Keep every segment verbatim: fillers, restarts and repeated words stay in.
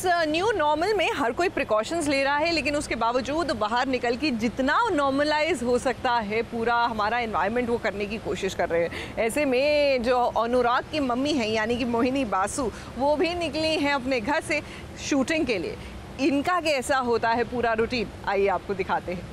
New normal में हर कोई precautions ले रहा है, लेकिन उसके बावजूद बाहर निकल के जितना नॉर्मलाइज हो सकता है पूरा हमारा एनवायरनमेंट वो करने की कोशिश कर रहे हैं। ऐसे में जो अनुराग की मम्मी हैं यानी कि मोहिनी बासु, वो भी निकली हैं अपने घर से शूटिंग के लिए। इनका कैसा होता है पूरा रूटीन, आइए आपको दिखाते हैं।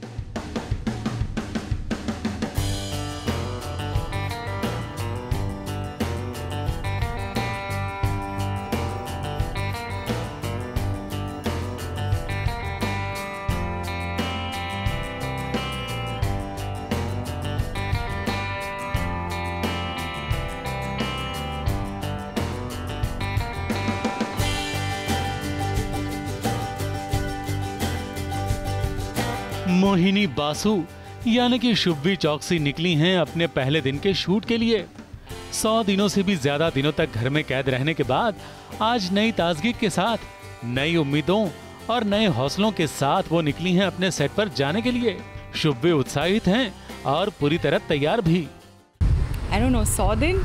मोहिनी बासु यानी कि शुभवी चौकसी निकली हैं अपने पहले दिन के शूट के लिए। सौ दिनों से भी ज्यादा दिनों तक घर में कैद रहने के बाद आज नई ताजगी के साथ, नई उम्मीदों और नए हौसलों के साथ वो निकली हैं अपने सेट पर जाने के लिए। शुभवी उत्साहित हैं और पूरी तरह तैयार भी। आई डोंट नो, सौ दिन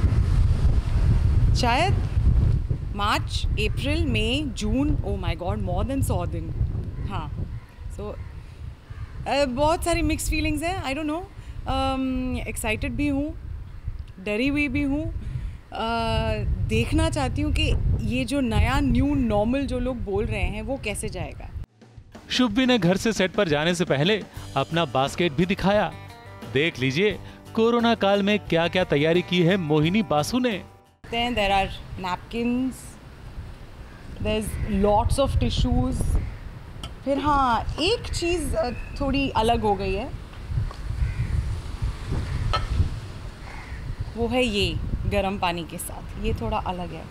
शायद, March, April, May, June, oh my god, more than सौ दिन। हाँ, सो so, Uh, बहुत सारी मिक्स फीलिंग्स हैं। आई डोंट नो, एक्साइटेड भी हूँ, डरी हुई भी हूँ। uh, देखना चाहती हूँ कि ये जो नया न्यू नॉर्मल जो लोग बोल रहे हैं वो कैसे जाएगा। शुभवी ने घर से सेट पर जाने से पहले अपना बास्केट भी दिखाया। देख लीजिए कोरोना काल में क्या क्या तैयारी की है मोहिनी बासु ने। There are napkins, there is lots of tissues. फिर हाँ, एक चीज़ थोड़ी अलग हो गई है, वो है ये गर्म पानी के साथ, ये थोड़ा अलग है।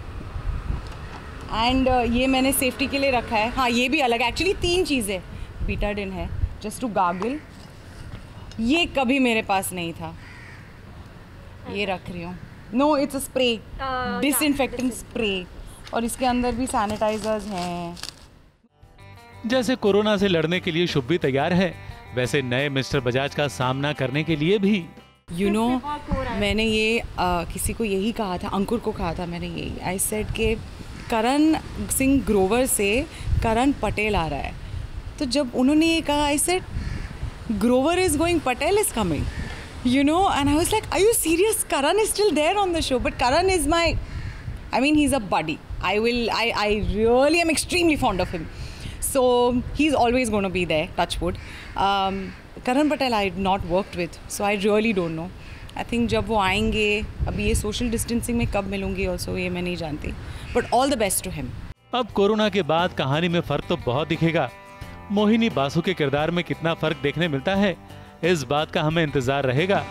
एंड uh, ये मैंने सेफ्टी के लिए रखा है। हाँ, ये भी अलग है। एक्चुअली तीन चीज़ें, बीटाडिन है जस्ट टू गार्गल, ये कभी मेरे पास नहीं था, ये रख रही हूँ। No, it's a spray, disinfectant spray, और इसके अंदर भी सैनिटाइजर्स हैं। जैसे कोरोना से लड़ने के लिए शुभवी तैयार है, वैसे नए मिस्टर बजाज का सामना करने के लिए भी। यू you नो know, मैंने ये आ, किसी को यही कहा था, अंकुर को कहा था मैंने यही, आई सेड के करण सिंह ग्रोवर से करण पटेल आ रहा है। तो जब उन्होंने ये कहा, I said Grover is going, Patel is coming, you know, and I was like, are you serious? Karan is still there on the show, but Karan is my, I mean he is a buddy. I will I I really am extremely fond of him. So he's always going to be there, touch wood. Um, Karan Patel I had not worked with, so I really don't know. I think जब वो आएंगे, अभी ये social distancing में कब मिलूंगी also ये मैं नहीं जानती. But all the best to him. अब कोरोना के बाद कहानी में फर्क तो बहुत दिखेगा। मोहिनी बासु के किरदार में कितना फर्क देखने मिलता है, इस बात का हमें इंतजार रहेगा।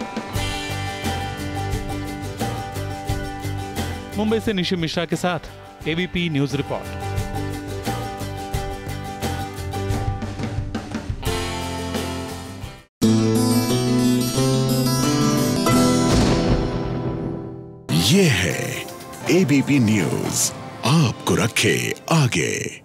मुंबई से निशि मिश्रा के साथ एबीपी न्यूज रिपोर्ट। ये है एबीपी न्यूज, आपको रखे आगे।